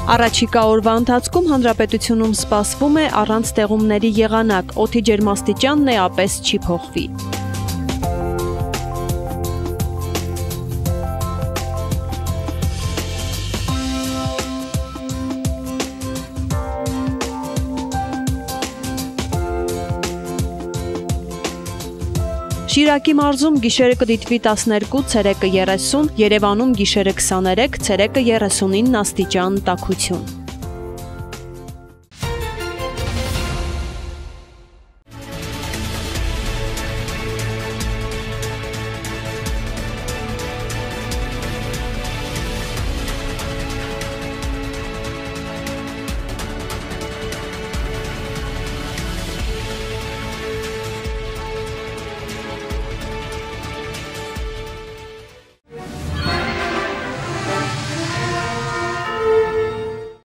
Առաջիկա օրվա ընթացքում հանրապետությունում սպասվում է առանց տեղումների եղանակ, օդի ջերմաստիճանն էապես չի փոխվի։ Շիրակի մարզում գիշերը կդիտվի 12, ցերեկը 30, Երևանում գիշերը 23, ցերեկը 39 աստիճան տաքություն։